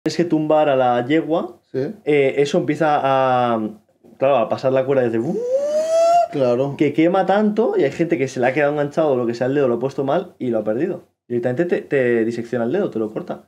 tienes que tumbar a la yegua, ¿Sí? eso empieza claro, a pasar la cuerda desde... Claro. Que quema tanto y hay gente que se le ha quedado enganchado, lo que sea, el dedo lo ha puesto mal y lo ha perdido. Directamente te disecciona el dedo, te lo corta.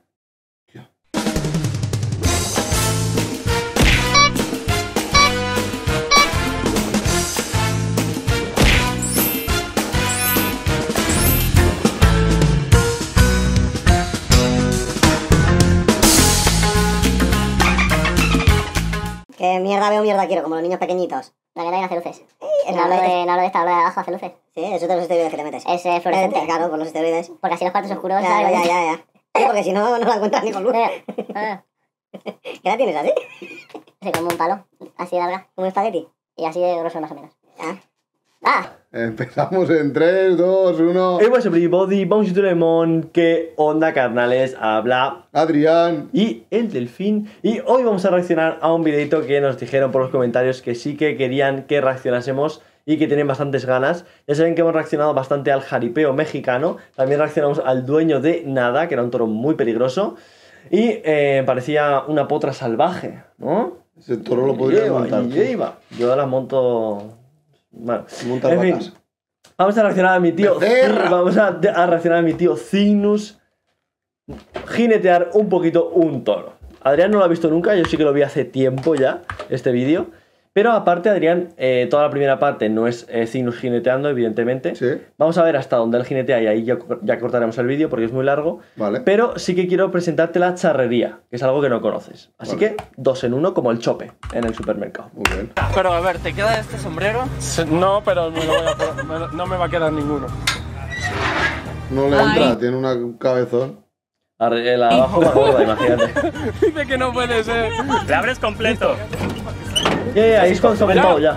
Que mierda veo, mierda quiero, como los niños pequeñitos. La que tenga hace luces. No No hablo de esta, hablo de abajo hace luces. Sí, eso de los esteroides que te metes. Es fluorescente. Claro, con los esteroides. Porque así los cuartos oscuros... Claro, ¿sabes? ya. Sí, porque si no, no la encuentras ni con luz. ¿Qué la tienes así? Sí, como un palo, así de larga. Como un espagueti. Y así de grosso más o menos. Ah. ¡Ah! Empezamos en 3, 2, 1. Hey, what's up everybody, bonjour tout le monde, ¿qué onda carnales? Habla Adrián. y el delfín. Y hoy vamos a reaccionar a un videito que nos dijeron por los comentarios que sí que querían que reaccionásemos y que tienen bastantes ganas. Ya saben que hemos reaccionado bastante al jaripeo mexicano. También reaccionamos al dueño de Nada, que era un toro muy peligroso. Y parecía una potra salvaje, ¿no? Ese toro lo podría montar. Yo la monto... Bueno, Montar en fin, vacas. vamos a reaccionar a mi tío. ¡Becerra! Vamos a reaccionar a mi tío Cygnus jinetear un poquito un toro. Adrián no lo ha visto nunca, yo sí que lo vi hace tiempo ya, este vídeo. Pero aparte, Adrián, toda la primera parte no es Cygnus jineteando, evidentemente. Sí. Vamos a ver hasta dónde él jinetea y ahí ya cortaremos el vídeo porque es muy largo. Vale. Pero sí que quiero presentarte la charrería, que es algo que no conoces. Así Vale. que 2 en 1 como el chope en el supermercado. Muy bien. Pero a ver, ¿te queda este sombrero? No, pero no me va a quedar ninguno. No le entra, tiene un cabezón. El abajo más gorda, imagínate. Dice que no puede ser. Le abres completo. Ahí es cuando se ha montado ya.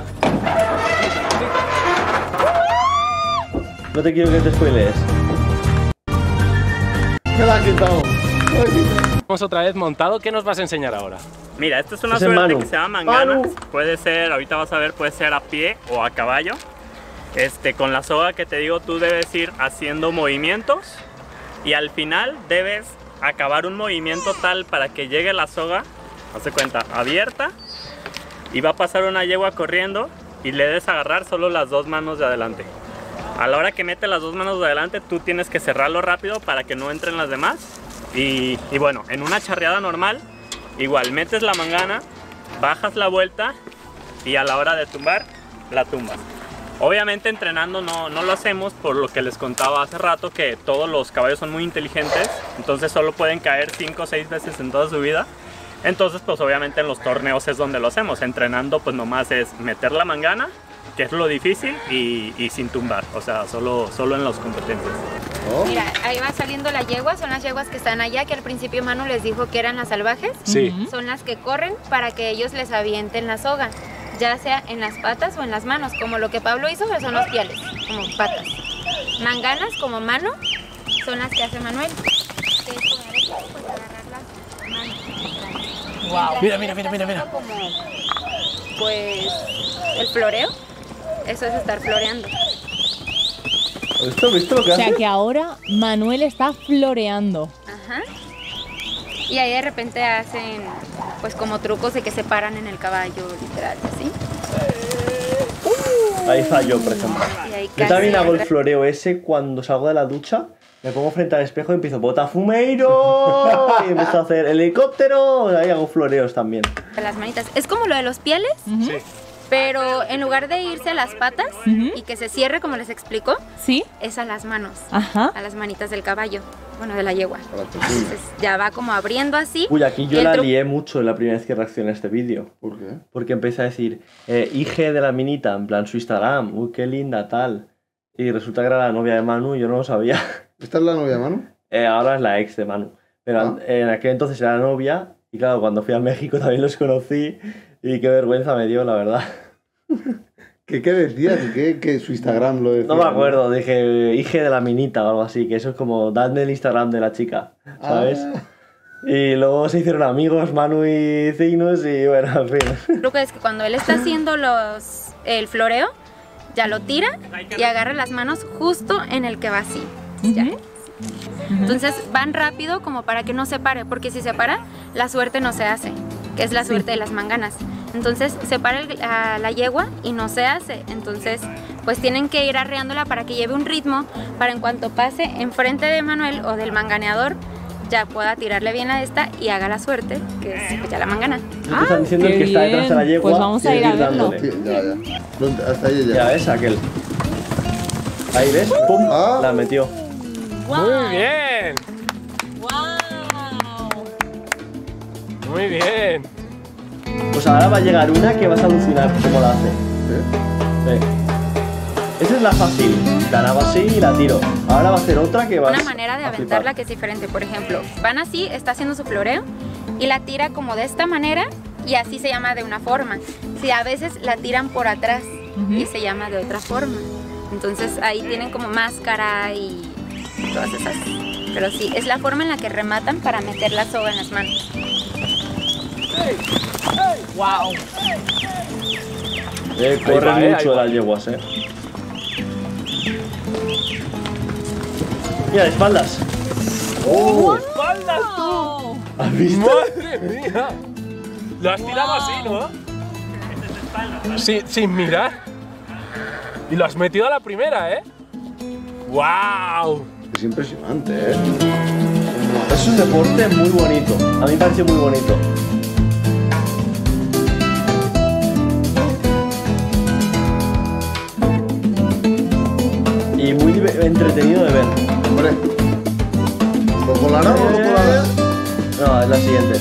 No te quiero que te spoilees. ¿Qué la ha quitado? Hemos otra vez montado. ¿Qué nos vas a enseñar ahora? Mira, esta es una Es el suerte Manu. que se llama mangana. Manu. Puede ser, ahorita vas a ver, puede ser a pie o a caballo. Con la soga que te digo, tú debes ir haciendo movimientos y al final debes acabar un movimiento tal para que llegue la soga, hazte cuenta, abierta, y va a pasar una yegua corriendo y le debes agarrar solo las 2 manos de adelante. A la hora que mete las 2 manos de adelante, tú tienes que cerrarlo rápido para que no entren las demás. Y bueno, en una charreada normal, igual metes la mangana, bajas la vuelta y a la hora de tumbar, la tumbas. Obviamente entrenando no lo hacemos, por lo que les contaba hace rato, que todos los caballos son muy inteligentes, entonces solo pueden caer 5 o 6 veces en toda su vida. Entonces pues obviamente en los torneos es donde lo hacemos. Entrenando pues nomás es meter la mangana, que es lo difícil, y sin tumbar, o sea, solo en las competencias. Oh. Mira, ahí va saliendo la yegua, son las yeguas que están allá, que al principio Manu les dijo que eran las salvajes. Sí. Son las que corren para que ellos les avienten la soga, ya sea en las patas o en las manos, como lo que Pablo hizo, pero son los piales, como patas. Manganas, como mano, son las que hace Manuel. Que es con el esto, pues agarrar las manos. Wow. Mientras Mira. está como, pues, el floreo, eso es estar floreando. ¿Visto lo que O hace? sea que ahora Manuel está floreando. Ajá. Y ahí de repente hacen pues como trucos de que se paran en el caballo, literal, ¿sí? Ahí falló, por ejemplo. Y ahí Yo casi también hago el entra. floreo ese cuando salgo de la ducha. Me pongo frente al espejo y empiezo ¡Botafumeiro! Y empiezo a hacer helicóptero. Ahí hago floreos también. Las manitas. Es como lo de los pieles, Sí. pero en lugar de irse a las patas y que se cierre como les explicó, ¿Sí? es a las manos, Ajá. a las manitas del caballo, bueno, de la yegua. Entonces ya va como abriendo así. Uy, aquí yo y el la truco- lié mucho la primera vez que reaccioné a este vídeo. ¿Por qué? Porque empecé a decir, hija de la minita, en plan su Instagram, uy, qué linda, tal. Y resulta que era la novia de Manu y yo no lo sabía. ¿Esta es la novia de Manu? Ahora es la ex de Manu. Pero Ah. en aquel entonces era la novia. Y claro, cuando fui a México también los conocí. Y qué vergüenza me dio, la verdad. ¿Qué decías? Que su Instagram lo decía. No me acuerdo, dije hija de la minita o algo así. Que eso es como, dadme el Instagram de la chica, ¿sabes? Ah. Y luego se hicieron amigos, Manu y Cygnus. Y bueno, en fin. El truco es que cuando él está haciendo el floreo, ya lo tira y agarra las manos justo en el que va así. Ya. Entonces van rápido como para que no se pare, porque si se para, la suerte no se hace, que es la suerte de las manganas. Entonces se para la yegua y no se hace. Entonces pues tienen que ir arreándola para que lleve un ritmo, para en cuanto pase enfrente de Manuel o del manganeador, ya pueda tirarle bien a esta y haga la suerte, que es pues, ya la mangana. Te están diciendo el que está detrás de la yegua. Pues vamos a ir a verlo. Sí, ya. Hasta ahí ya. Ya ves, aquel. Ahí ves, pum, Ah. la metió. Muy bien. ¡Wow! Muy bien. Pues ahora va a llegar una que vas a alucinar cómo la hace. ¿Eh? Sí. Esa es la fácil. La hago así y la tiro. Ahora va a hacer otra que va Una manera de aventarla que es diferente, por ejemplo, van así, está haciendo su floreo y la tira como de esta manera y así se llama de una forma. Si a veces la tiran por atrás y se llama de otra forma. Entonces ahí tienen como máscara y todas esas. Pero sí, es la forma en la que rematan para meter la soga en las manos. ¡Wow! Corre Ahí va, mucho ahí va. las yeguas, Mira, de espaldas. ¡Oh! ¡Espaldas tú! ¿Has visto? ¡Madre mía! Lo has tirado así, ¿no? Sí, sin mirar. Y lo has metido a la primera, ¿eh? ¡Wow! Es impresionante, ¿eh? Es un deporte muy bonito. A mí me pareció muy bonito. Y muy entretenido de ver. Hombre. ¿Lo colará o no lo colará? No, es la siguiente.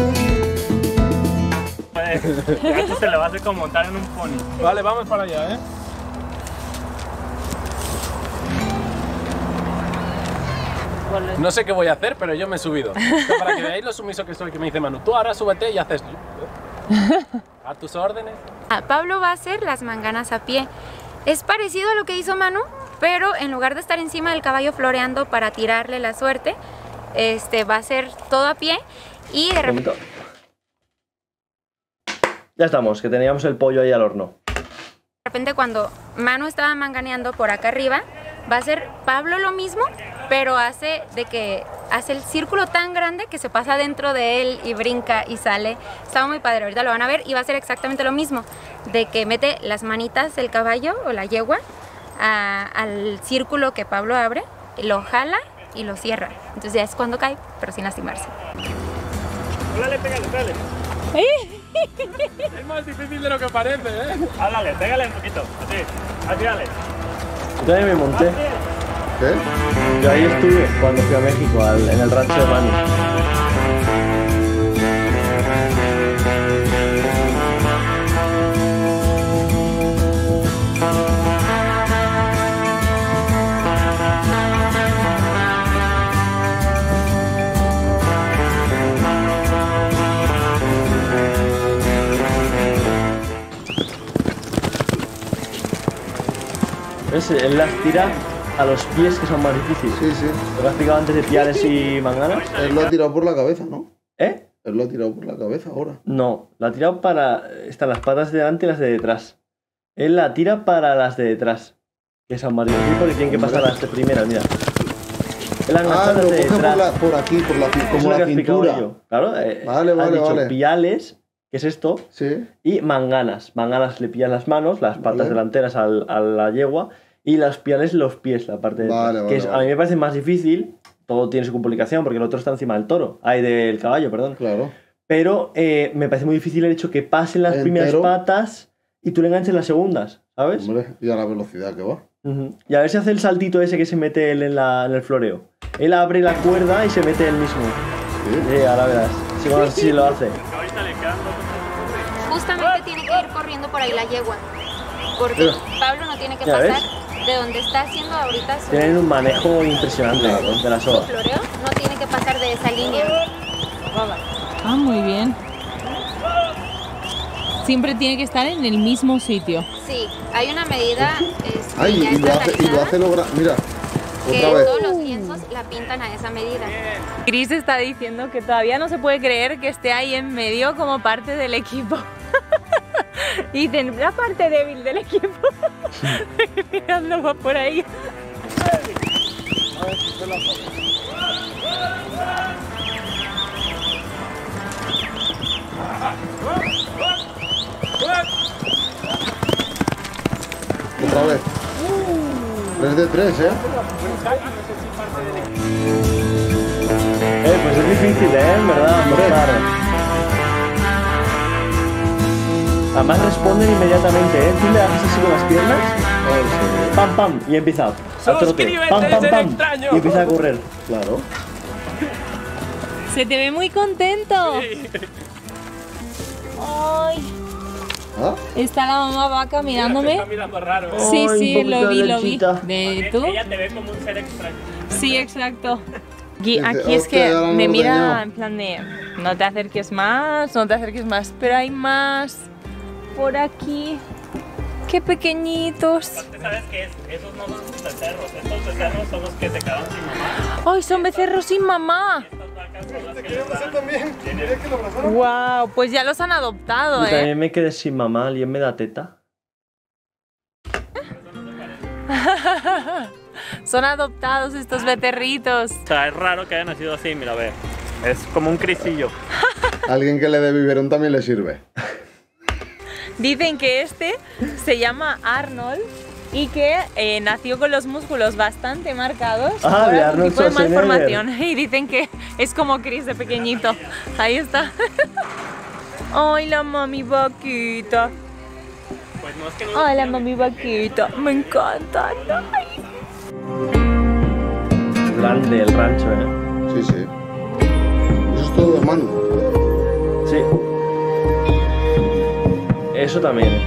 Esto se le va a hacer como montar en un pony. Vale, vamos para allá, ¿eh? No sé qué voy a hacer, pero yo me he subido. Esto para que veáis lo sumiso que soy, que me dice Manu, tú ahora súbete y haces a tus órdenes. Pablo va a hacer las manganas a pie. Es parecido a lo que hizo Manu, pero en lugar de estar encima del caballo floreando para tirarle la suerte, va a ser todo a pie y de repente... Bonito. Ya estamos, que teníamos el pollo ahí al horno. De repente cuando Manu estaba manganeando por acá arriba, va a hacer Pablo lo mismo, pero hace el círculo tan grande que se pasa dentro de él y brinca y sale. Estaba muy padre, ahorita lo van a ver y va a hacer exactamente lo mismo, de que mete las manitas del caballo o la yegua al círculo que Pablo abre, lo jala y lo cierra. Entonces ya es cuando cae, pero sin lastimarse. Háblale, pégale, pégale. Es más difícil de lo que parece, ¿eh? Háblale, pégale un poquito. Así, así dale. Yo también me monté. ¿Qué? Yo ahí estuve cuando fui a México, en el rancho de Manu. ¿Ves? Él las tira a los pies, que son más difíciles. Sí, sí. Lo que has explicado antes de piales y manganas. Él lo ha tirado por la cabeza, ¿no? ¿Eh? Él lo ha tirado por la cabeza ahora. No, la ha tirado para... Están las patas de delante y las de detrás. Él la tira para las de detrás, que son más difíciles porque tienen que pasar las de primeras, mira. Él ha enganchado Ah, las lo de coge detrás. por aquí, por la, Eso es como lo que la he explicado cintura. yo. Claro, Vale, has vale, dicho vale. piales, que es esto, Sí. y manganas. Manganas le pillan las manos, las patas Vale. delanteras a la yegua, y las piales los pies, la parte de detrás. Vale, que vale, es, a vale. mí me parece más difícil, todo tiene su complicación, porque el otro está encima del toro, del caballo, perdón. Claro. Pero me parece muy difícil el hecho que pasen las primeras Entero. patas y tú le enganches las segundas, ¿sabes? Hombre, y a la velocidad que va. Ujú. Y a ver si hace el saltito ese que se mete él en el floreo. Él abre la cuerda y se mete él mismo. Sí. Sí, ahora verás. Si lo hace. Ahorita le quedan dos. Justamente tiene que ir corriendo por ahí la yegua, porque Mira. Pablo no tiene que Ya pasar ves. de donde está haciendo ahorita su Tienen un manejo impresionante de la soga. floreo, no tiene que pasar de esa línea. Ah, muy bien. Siempre tiene que estar en el mismo sitio. Sí, hay una medida Ay, ya y lo hace, estandarizada, Mira, que otra vez. todos los lienzos la pintan a esa medida. Chris está diciendo que todavía no se puede creer que esté ahí en medio como parte del equipo. Y dicen, la parte débil del equipo. Mirando va por ahí. Otra vez. 3 de 3, ¿eh? Pues es difícil, en verdad, claro. Además responden inmediatamente, Tú le haces así con las piernas, pam, pam, y empieza a trote, Suscríbete, pam, pam, es pam, extraño. y empieza a correr. Claro. Se te ve muy contento. Ay, ¿Ah? está la mamá vaca mirándome. Está mirando raro. Sí, Ay, sí, un poquito lo de vi. lechita. ¿De tú? Ella te ve como un ser extraño. Sí, exacto. Dice, Aquí es "Hostia, que ahora me no mira ordeñó". en plan de no te acerques más, no te acerques más, pero hay más por aquí. Qué pequeñitos. Aparte, ¿sabes qué es? Esos no son sus becerros. Estos becerros son los que se quedaron sin mamá. ¡Ay, son becerros sin mamá! Estas vacas son las que se quedaron. ¡Wow! Pues ya los han adoptado, Y también me quedé sin mamá, ¿alguien me da teta? Son adoptados estos becerritos. O sea, es raro que haya nacido así, mira, ve. Es como un crisillo. Alguien que le dé biberón también le sirve. Dicen que este se llama Arnold y que nació con los músculos bastante marcados. Ah, por de algún Arnold tipo de Schwarzenegger. malformación. Y dicen que es como Chris de pequeñito. Ahí está. Ay, la mami vaquita. Pues no es que no. Ay, la mami vaquita. Me encantan. Ay. Grande el rancho, Sí, sí. Eso es todo de mano. Sí. Eso también.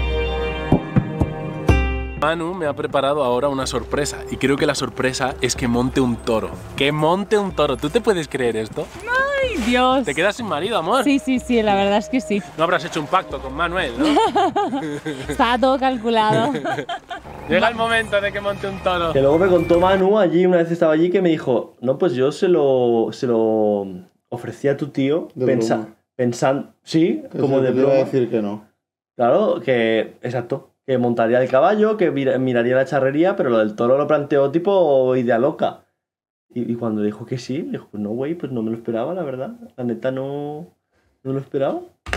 Manu me ha preparado ahora una sorpresa y creo que la sorpresa es que monte un toro. ¡Que monte un toro! ¿Tú te puedes creer esto? Ay, Dios. ¿Te quedas sin marido, amor? Sí, sí, sí, la verdad es que sí. No habrás hecho un pacto con Manuel, ¿no? Estaba todo calculado. Llega el momento de que monte un toro. Que luego me contó Manu allí, una vez estaba allí, que me dijo, no, pues yo se lo ofrecí a tu tío De broma. pensando, sí, Que como sí, de que le iba a broma. decir que no. Claro, que, exacto, que montaría el caballo, que miraría la charrería, pero lo del toro lo planteó tipo idea loca. Y cuando dijo que sí, dijo, pues no, güey, pues no me lo esperaba, la verdad. La neta no lo esperaba.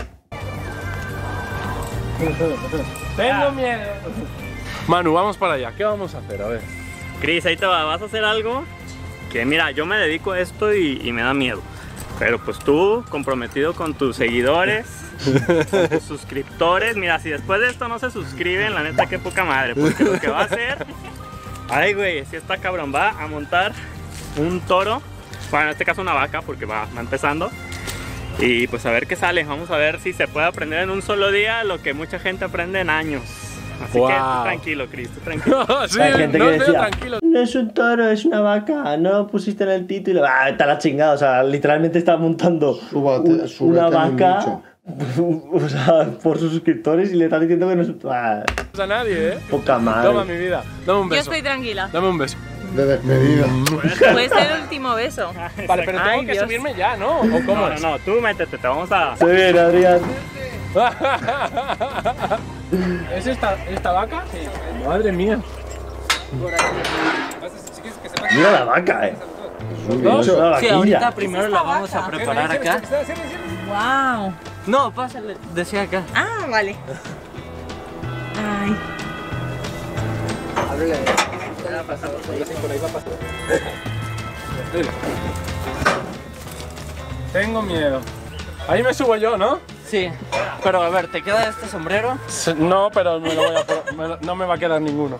Tengo miedo. Manu, vamos para allá. ¿Qué vamos a hacer? A ver. Cris, ahí te va. Vas a hacer algo que, mira, yo me dedico a esto y me da miedo. Pero pues tú, comprometido con tus seguidores, con tus suscriptores, mira, si después de esto no se suscriben, la neta, qué poca madre. Porque lo que va a hacer, ay, güey, si está cabrón, va a montar un toro, bueno, en este caso una vaca, porque va empezando. Y pues a ver qué sale, vamos a ver si se puede aprender en un solo día lo que mucha gente aprende en años. Así Wow. que tú tranquilo, Cris, tú tranquilo. Sí, Hay gente no que os veo decía, tranquilo. no es un toro, es una vaca, no lo pusiste en el título. Ah, está la chingada, o sea, literalmente está montando Súbete una en el vaca o sea, por sus suscriptores y le está diciendo que no es A nadie, ¿eh? poca madre. Toma mi vida. Dame un Yo beso. estoy tranquila. Dame un beso. De despedida. Puede ser el último beso. Vale, pero tengo Ay, que Dios. subirme ya, ¿no? ¿O cómo No, es? no, no, tú métete, te vamos a... Estoy bien, Adrián. ¿Es esta vaca? Sí. Madre mía. Mira la vaca, ¿No? Es una Sí, vaquilla. ahorita primero la vamos a preparar acá. Wow. No, pásale, decía acá. Ah, vale. Ay. Tengo miedo. Ahí me subo yo, ¿no? Sí, pero a ver, ¿te queda este sombrero? No, pero me lo voy a no me va a quedar ninguno.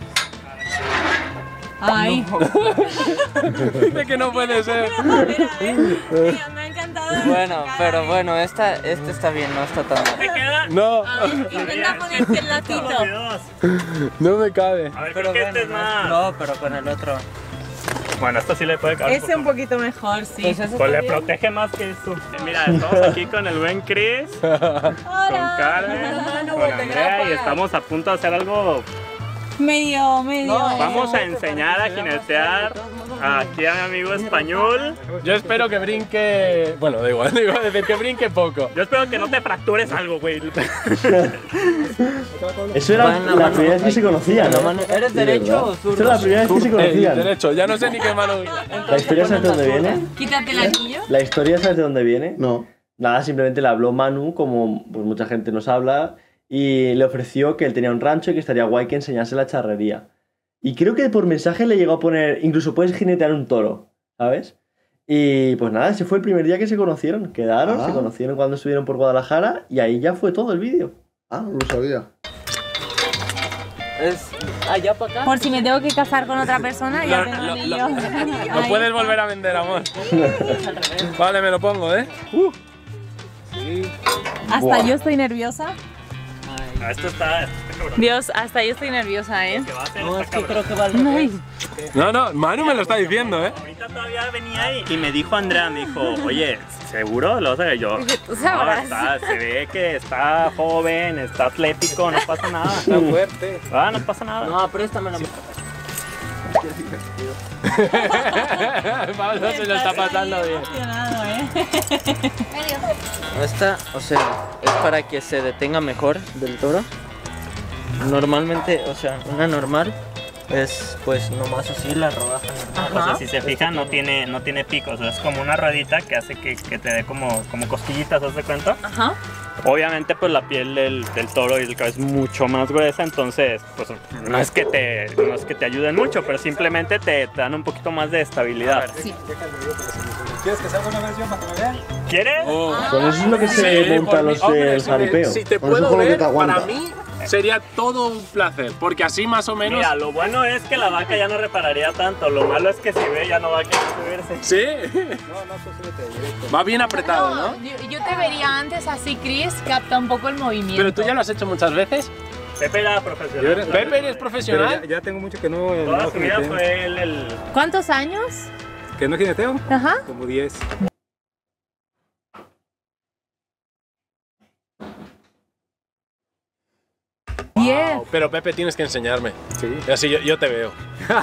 Ay. Dice que no puede ser. Mira, me ha encantado. Bueno, pero bueno, este está bien, no está tan mal. ¿Te queda? No, Intenta ponerte el latito. no me cabe. A ver, Pero creo que este es bueno, más... no, pero con el otro. Bueno, esto sí le puede caber. Ese un poquito mejor, sí. Pues ese Pues le está bien. protege más que esto. Mira, estamos aquí con el buen Chris, con Karen, con Andrea y estamos a punto de hacer algo. Medio. Vamos a enseñar a jinetear aquí a mi amigo español. Yo espero que brinque... Bueno, da igual, iba a decir que brinque poco. Yo espero que no te fractures algo, güey. Eso era la primera vez que se conocían, ¿no? ¿Eres derecho o Eso zurdo? era la primera vez que se conocían. Derecho, ya no sé ni qué mano... ¿La historia sabes de dónde viene? Quítate el anillo. ¿La historia sabes de dónde viene? No. Nada, simplemente le habló Manu, como pues, mucha gente nos habla, y le ofreció que él tenía un rancho y que estaría guay que enseñase la charrería. Y creo que por mensaje le llegó a poner, incluso puedes jinetear un toro, ¿sabes? Y pues nada, ese fue el primer día que se conocieron, quedaron, se conocieron cuando estuvieron por Guadalajara y ahí ya fue todo el vídeo. Ah, no lo sabía. Es allá para acá. Por si me tengo que casar con otra persona, ya tengo anillo. Lo puedes volver a vender, amor. Vale, me lo pongo, ¿eh? Hasta Buah. yo estoy nerviosa. Esto está cabrón. Dios, hasta yo estoy nerviosa, ¿eh? ¿Qué va a hacer? No, es Está que cabrón. creo que va al revés. No, Manu me lo está diciendo, ¿eh? Ahorita todavía venía ahí y me dijo Andrea, me dijo, oye, ¿seguro? Lo vas a ver yo. Tú sabrás. Se ve que está joven, está atlético, no pasa nada. Está fuerte. Ah, no pasa nada. No, préstamela. Pablo se lo está pasando bien. Esta, o sea, es para que se detenga mejor del toro. Normalmente, o sea, una normal es pues nomás así la rodaja normal. O sea, si se fijan, no tiene picos, o sea, es como una ruedita que hace que te dé como cosquillitas, ¿haz de cuenta? Ajá. Obviamente, pues la piel del toro y del caballo es mucho más gruesa, entonces, pues no es que te ayuden mucho, pero simplemente te dan un poquito más de estabilidad. Sí. ¿Quieres que salga una versión para que me vean? ¿Quieres? Con eso es lo que se monta los del jaripeo. Si te Por eso puedo con lo que ver, te aguanta. para mí sería todo un placer, porque así más o menos... Mira, lo bueno es que la vaca ya no repararía tanto, lo malo es que si ve ya no va a querer subirse. ¿Sí? Va bien apretado, ¿no? Yo te vería antes así, Chris, capta un poco el movimiento. Pero tú ya lo has hecho muchas veces. Pepe era profesional. Pepe, ¿eres profesional? Ya tengo mucho que no, Toda no su vida jineteo. fue el... ¿Cuántos años? ¿Que no jineteo? Ajá. Como 10. Wow, pero Pepe tienes que enseñarme. Sí. Y así yo te veo.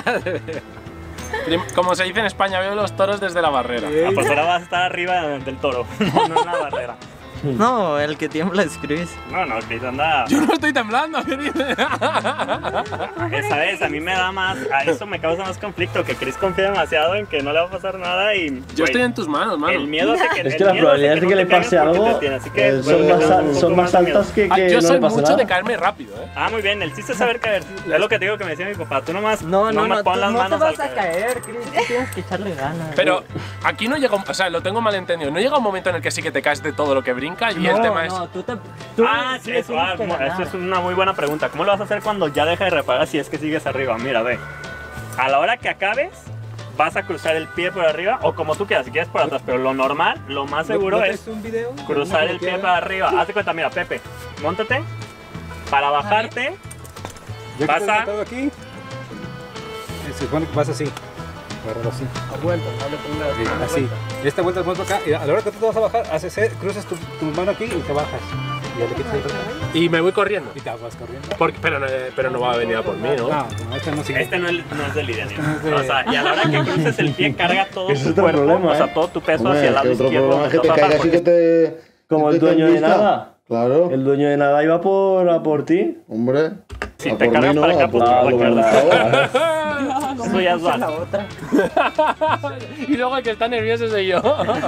Como se dice en España, veo los toros desde la barrera. Ah, pues ahora vas a estar arriba del toro, no en la barrera. No, el que tiembla es Chris. No, Chris anda... Yo no estoy temblando, ¿qué dices? Esa es, a mí me da más... A eso me causa más conflicto, que Chris confía demasiado en que no le va a pasar nada y... Yo güey, estoy en tus manos, mano. el miedo hace que... Es que las probabilidades de que le pase algo son más altas que Yo no soy le pase mucho nada. de caerme rápido, ¿eh? Ah, muy bien, el chiste es saber caer. Es lo que te digo que me decía mi papá. Tú nomás, No, pon las no manos te vas al a caer, Chris. Tú tienes que echarle ganas. Pero aquí no llega, o sea, lo tengo mal entendido. No llega un momento en el que sí que te caes de todo lo que brinca y el tema es... No, tú Ah, sí, eso es una muy buena pregunta. ¿Cómo lo vas a hacer cuando ya deja de reparar si es que sigues arriba? Mira, ve. A la hora que acabes, vas a cruzar el pie por arriba o como tú quieras, si quieres por atrás. Pero lo normal, lo más seguro es un video? cruzar el pie para arriba. Haz de cuenta, mira, Pepe, móntate. Para bajarte, Yo pasa. que estoy aquí. Se supone que vas así. Agárralo así. Vuelta, no le pongas. Sí, así. Esta vuelta vas para acá. Y a la hora que tú te vas a bajar, cruzas tu mano aquí y te bajas. Y ya le quitas el otro. Y me voy corriendo. Y te vas corriendo. Pero no va a venir a por mí, ¿no? No, este no sigue. este no es del ideal. es de- O sea, y a la hora que cruces el pie, carga todo Ese es tu otro cuerpo, problema, o sea, ¿eh? todo tu peso Hombre, hacia el que lado otro izquierdo. problema es que te Entonces, caigas y que te... Como el que te dueño de envista. nada. Claro. El dueño de nada iba a por ti. Hombre. Si a te por cargas mí no, para acá, a por pues ti, te lo va a verdad. Eso ya es La vas. otra. Y luego el que está nervioso soy yo.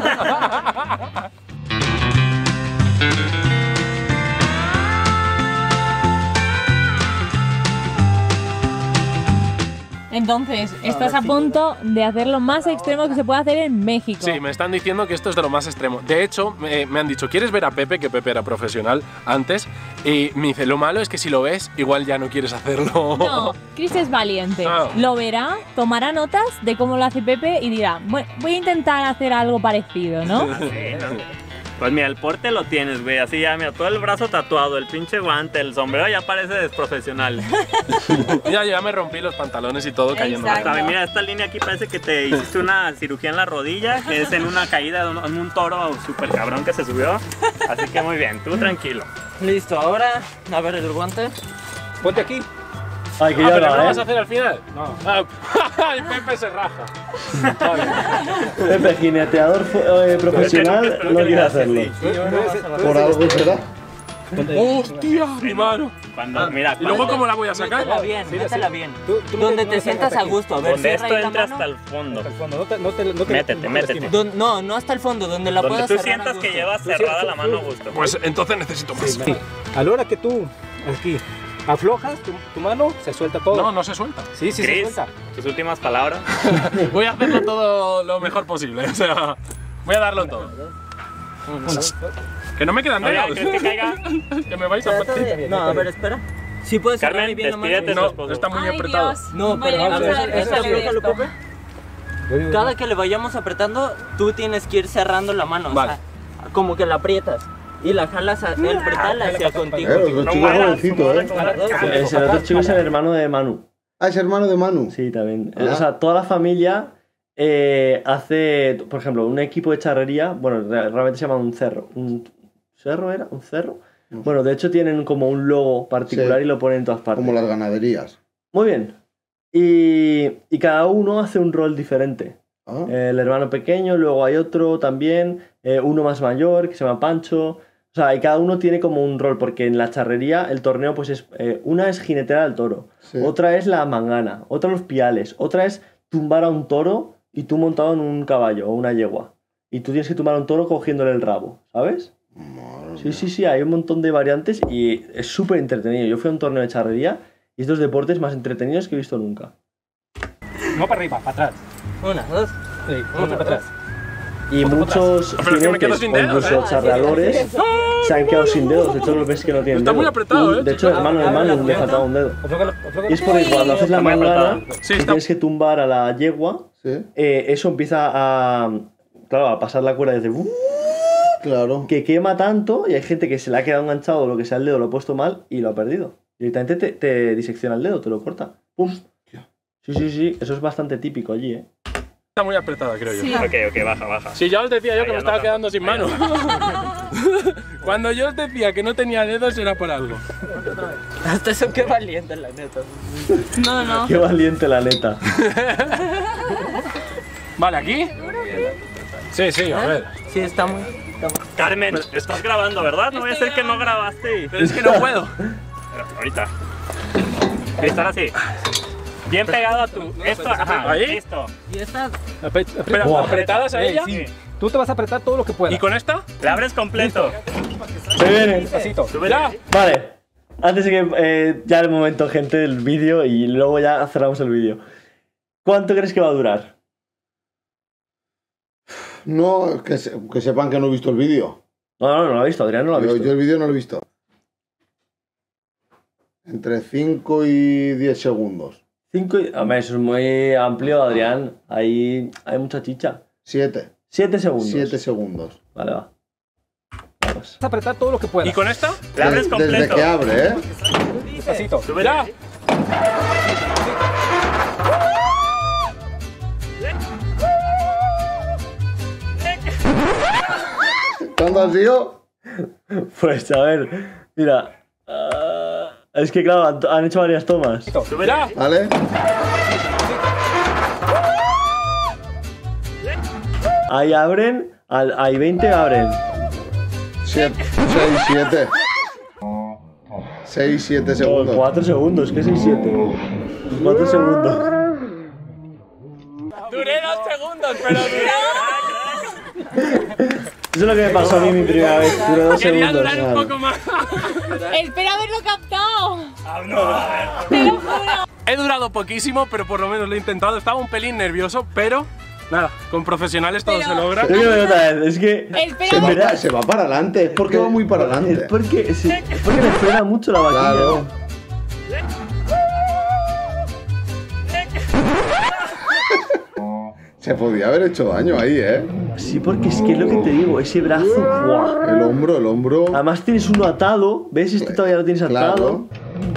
Entonces, estás a punto de hacer lo más extremo que se puede hacer en México. Sí, me están diciendo que esto es de lo más extremo. De hecho, me han dicho, ¿quieres ver a Pepe? Que Pepe era profesional antes. Y me dice, lo malo es que si lo ves, igual ya no quieres hacerlo. No, Chris es valiente. Ah. Lo verá, tomará notas de cómo lo hace Pepe y dirá, "Bueno, voy a intentar hacer algo parecido, ¿no? Sí, ¿no? Pues mira, el porte lo tienes, güey. Así ya, mira, todo el brazo tatuado, el pinche guante, el sombrero ya parece desprofesional. Ya me rompí los pantalones y todo cayendo. Exacto. Hasta, mira, esta línea aquí parece que te hiciste una cirugía en la rodilla, que es en una caída en un toro súper cabrón que se subió. Así que muy bien, tú tranquilo. Listo, ahora, a ver el guante. Ponte aquí. Ay, que Ah, ya pero no va, vas a hacer al final. No. Y Pepe se raja. Pepe, jineteador profesional, no quiere hacerlo. Por algo será. ¡Hostia, mi mano! Mira, ¿Y luego cómo la voy a sacar? Métela bien, métela bien. Donde te sientas a gusto, a ver, donde cierra esto ahí la entra mano. hasta el fondo. Métete. Métete. No, no hasta el fondo, donde la Donde puedas tú cerrar a sientas que gusto. llevas cerrada la mano a gusto. Pues entonces necesito más. Sí. A la hora que tú aquí aflojas tu mano, se suelta todo. No, no se suelta. Sí, se Chris, suelta. tus últimas palabras. Voy a hacerlo todo lo mejor posible. O sea, voy a darlo todo. Que no me quedan Oiga, dedos. ¿crees que caiga? Que me vais a partir. No, a ver, espera. Sí puedes cerrar Carmen, ahí bien la mano. despídete de tu No, esposo. está muy Ay, apretado. Dios. No, pero Vayamos a ver, a eso salir aflójalo, esto. Pepe. Cada que le vayamos apretando, tú tienes que ir cerrando la mano. Vale. O sea, como que la aprietas. Y la jalas, el pretal hacia contigo. Los chicos jovencitos, El otro chico es el hermano de Manu. Ah, es hermano de Manu. Sí, también. Ah. O sea, toda la familia hace, por ejemplo, un equipo de charrería. Bueno, realmente se llama un cerro. ¿Un cerro era? ¿Un cerro? Bueno, de hecho tienen como un logo particular Sí. y lo ponen en todas partes. Como las ganaderías. Muy bien. Y cada uno hace un rol diferente. Ah. El hermano pequeño, luego hay otro también, uno más mayor que se llama Pancho. O sea, y cada uno tiene como un rol, porque en la charrería el torneo pues es, una es jinetear al toro, Sí. otra es la mangana, otra los piales, otra es tumbar a un toro y tú montado en un caballo o una yegua. Y tú tienes que tumbar a un toro cogiéndole el rabo, ¿sabes? Madre Sí, hay un montón de variantes y es súper entretenido. Yo fui a un torneo de charrería y es de los deportes más entretenidos que he visto nunca. No para arriba, para atrás. Una, dos. Sí, otro para atrás. Y muchos Pero es que me quedo jinetes sin o dedos, incluso charreadores se han quedado sin dedos. De hecho, los ves que no tienen Está muy dedos. apretado, De hecho, el hermano de Manu le faltaba un dedo. Y es porque cuando haces la Está muy mangana apretado. Sí, y está- tienes que tumbar a la yegua, Sí, eso empieza a pasar la cuerda desde claro. que quema tanto y hay gente que se le ha quedado enganchado o lo que sea el dedo, lo ha puesto mal y lo ha perdido. Directamente te disecciona el dedo, te lo corta. ¡Pum! Sí, eso es bastante típico allí, ¿eh? Está muy apretada, creo yo. Sí. Ok, baja. Si ya os decía yo Ahí que me ya estaba no quedando sin mano. Cuando yo os decía que no tenía dedos era por algo. Hasta eso qué valiente, la neta. No, no. Qué valiente la neta. Vale, ¿aquí? Sí, a ver. Sí, está muy... Carmen, estás grabando, ¿verdad? No voy a ser que no grabaste. Pero es que no puedo. Pero ahorita. Estar así. Bien pegado a tu... Esto, ajá, ¿Ahí? listo. Y esta... Espera, Buah. ¿apretadas a ella? Sí. Tú te vas a apretar todo lo que puedas. ¿Y con esta? Le abres completo. Se viene. Despacito. ¿Ya? Vale. Antes de que ya el momento, gente, del vídeo y luego ya cerramos el vídeo. ¿Cuánto crees que va a durar? No, que sepan que no he visto el vídeo. No lo ha visto, Adrián no lo ha visto. Yo el vídeo no lo he visto. Entre 5 y 10 segundos. Hombre, eso es muy amplio, Adrián. Ahí hay mucha chicha. 7. 7 segundos. 7 segundos. Vale, va. Vamos. Vas a apretar todo lo que puedas. ¿Y con esta? Le abres Desde completo. que abre, ¿eh? Despacito. ¿Ya? ¿Cuándo has sido? Pues a ver, mira. Es que claro, han hecho varias tomas. ¿Ya? ¿Vale? Ahí abren, ahí 20 abren. 6, 7. 6, 7 segundos. 4 segundos, ¿qué 6, 7? 4 segundos. Duré 2 segundos, pero Eso es lo que me pasó a mí mi primera vez. Duró 2 quería segundos. durar un claro. poco más. Espera haberlo captado. No, Te lo juro. He durado poquísimo, pero por lo menos lo he intentado. Estaba un pelín nervioso, pero nada, con profesionales todo se logra. Es que me otra vez, es que. Espera. En verdad, Se va para adelante. Es porque va muy para es adelante. porque me frena mucho la vaquilla. Claro. Se podía haber hecho daño ahí, ¿eh? Sí, porque es que es lo que te digo, ese brazo. ¡Buah! El hombro. Además tienes uno atado, ¿ves? Este todavía lo tienes atado. Claro.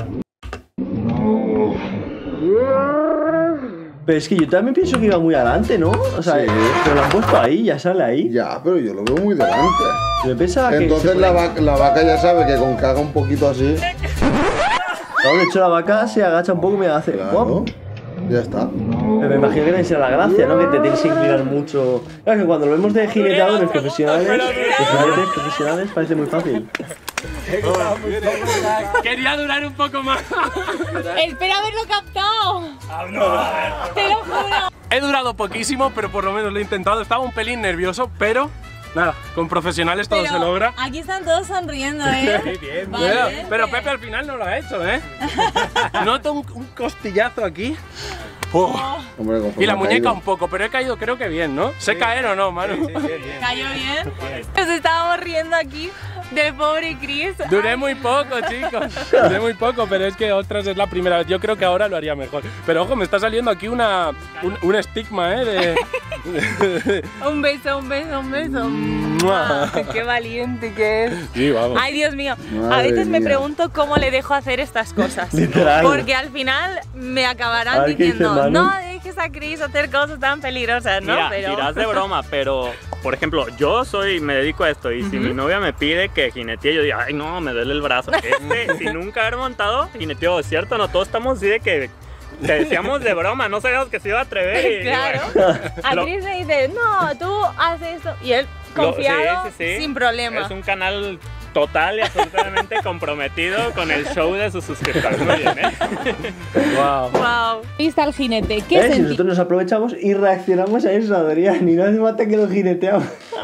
Pero es que yo también pienso que iba muy adelante, ¿no? O sea, Sí. pero lo han puesto ahí, ya sale ahí. Ya, pero yo lo veo muy delante. Yo pensaba que. Entonces la vaca ya sabe que con que haga un poquito así. Claro, de hecho la vaca se agacha un poco y me hace... Claro. Ya está. Me imagino que debe ser la gracia, ¿no? Que te tienes que inclinar mucho. Claro que cuando lo vemos de jineteadores profesionales, parece muy fácil. Quería durar un poco más. Espera haberlo captado. Te lo juro. He durado poquísimo, pero por lo menos lo he intentado. Estaba un pelín nervioso, pero nada, con profesionales todo se logra. Aquí están todos sonriendo, ¿eh? Sí, bien, Vale. pero Pepe al final no lo ha hecho, ¿eh? Noto un costillazo aquí. Hombre, Y la muñeca un poco, pero he caído creo que bien, ¿no? ¿Sé caer o no, Manu? ¿Cayó bien? Nos estábamos riendo aquí del pobre Chris. Duré muy poco, chicos. Duré muy poco, pero es que ostras, es la primera vez. Yo creo que ahora lo haría mejor. Pero ojo, me está saliendo aquí un estigma, ¿eh? Un beso, un beso, un beso. ¡Mua! Qué valiente que es. Sí, vamos. Ay, Dios mío. A Madre veces me mía. pregunto cómo le dejo hacer estas cosas. Literal. Porque al final me A acabarán ver, ¿qué dice diciendo, Manu? no dejes a Chris hacer cosas tan peligrosas, ¿no? Mira, Pero... dirás de broma, pero por ejemplo, yo me dedico a esto y si mi novia me pide que jinetee, yo digo, ay no, me duele el brazo. Sin nunca haber montado, jineteo, ¿es cierto? No, todos estamos así de que te decíamos de broma, no sabíamos que se iba a atrever. Claro. A Chris le dice, no, tú haces esto. Y él confiado, sí. sin problema. Es un canal total y absolutamente comprometido con el show de sus suscriptores. Muy bien, ¿eh? Wow. Wow. Ahí está el jinete. ¿Qué Si sentí? nosotros nos aprovechamos y reaccionamos a eso, Adrián, y no hace falta que lo jineteamos.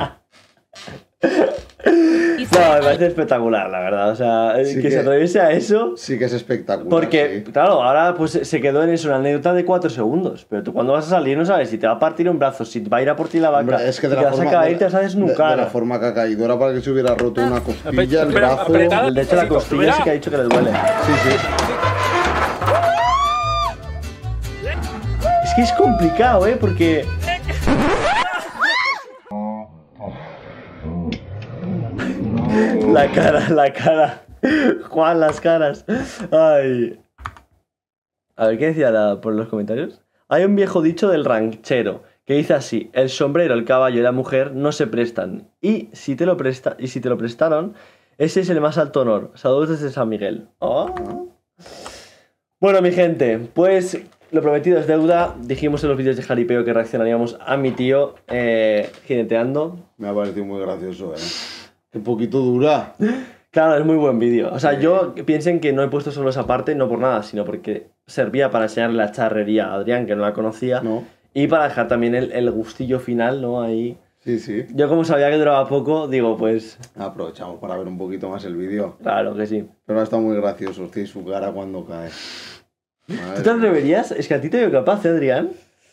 No, me parece espectacular, la verdad. O sea, Sí que se atreviese a eso. Sí que es espectacular. Porque, sí. claro, ahora pues se quedó en eso, una anécdota de 4 segundos. Pero tú cuando vas a salir no sabes si te va a partir un brazo, si va a ir a por ti la vaca, Hombre, es que si de te la vas forma, a caer, te vas a de desnucar. la forma que ha caído, era para que se hubiera roto una costilla, el Pero brazo. apretado. De hecho, la costilla sí que ha dicho que le duele. Sí, sí. Es que es complicado, porque... La cara. Juan, las caras. Ay. A ver, ¿qué decía por los comentarios? Hay un viejo dicho del ranchero que dice así: el sombrero, el caballo y la mujer no se prestan. Y si te lo prestaron, ese es el más alto honor. Saludos desde San Miguel. Oh. Bueno, mi gente, pues lo prometido es deuda. Dijimos en los vídeos de jaripeo que reaccionaríamos a mi tío jineteando. Me ha parecido muy gracioso, Un poquito dura. Claro, es muy buen vídeo. O sea, yo piensen que no he puesto solo esa parte, no por nada, sino porque servía para enseñarle la charrería a Adrián, que no la conocía, No. y para dejar también el gustillo final, ¿no? Ahí. Sí, sí. Yo como sabía que duraba poco, digo, pues... Aprovechamos para ver un poquito más el vídeo. Claro que sí. Pero ha estado muy gracioso, tío, su cara cuando cae. ¿Tú te atreverías? Es que a ti te veo capaz, Adrián?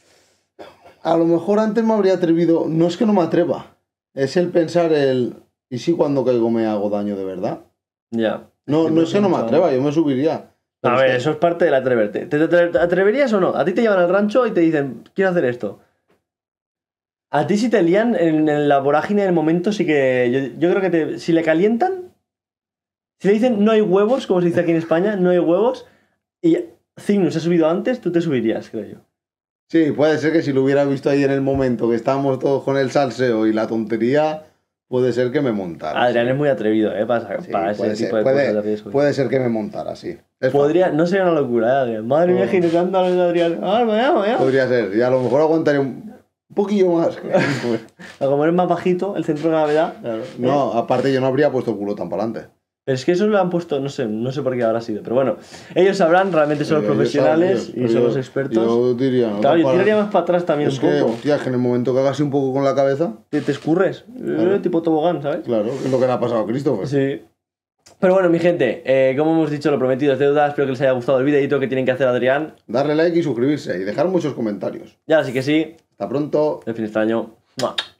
A lo mejor antes me habría atrevido... No es que no me atreva. Es el pensar el... ¿Y si cuando caigo me hago daño de verdad? Ya. No, no es que no me atreva, yo me subiría. Pero A es ver, que- eso es parte del atreverte. ¿Te atreverías o no? A ti te llevan al rancho y te dicen, quiero hacer esto. A ti si te lían en la vorágine del momento, sí que... Yo creo que si le calientan, si le dicen no hay huevos, como se dice aquí en España, no hay huevos, y Cygnus se ha subido antes, tú te subirías, creo yo. Sí, puede ser que si lo hubiera visto ahí en el momento que estábamos todos con el salseo y la tontería, puede ser que me montara. Adrián es muy atrevido, para Sí, ese puede tipo ser, de cosas de riesgo. puede ser que me montara, sí. Es Podría, no sería una locura, Adrián. Madre mía, No. jineteando a los de Adrián. Ah, vaya. fácil. Podría ser, y a lo mejor aguantaría un poquillo más. Como eres más bajito, el centro de gravedad. Claro. No, aparte yo no habría puesto el culo tan para adelante. Pero es que eso lo han puesto, no sé por qué habrá sido. Pero bueno, ellos sabrán, realmente son los profesionales y son los expertos. Yo diría, ¿no? Claro, yo tiraría más para atrás también Es un que, poco. hostia, es que en el momento que hagas un poco con la cabeza, Te escurres, Claro. tipo tobogán, ¿sabes? claro, es lo que le ha pasado a Christopher. Sí. Pero bueno, mi gente, como hemos dicho, lo prometido es deuda. Espero que les haya gustado el videito que tienen que hacer Adrián. Darle like y suscribirse y dejar muchos comentarios. Ya, así que sí, Hasta pronto. el fin de extraño. ¡Mua!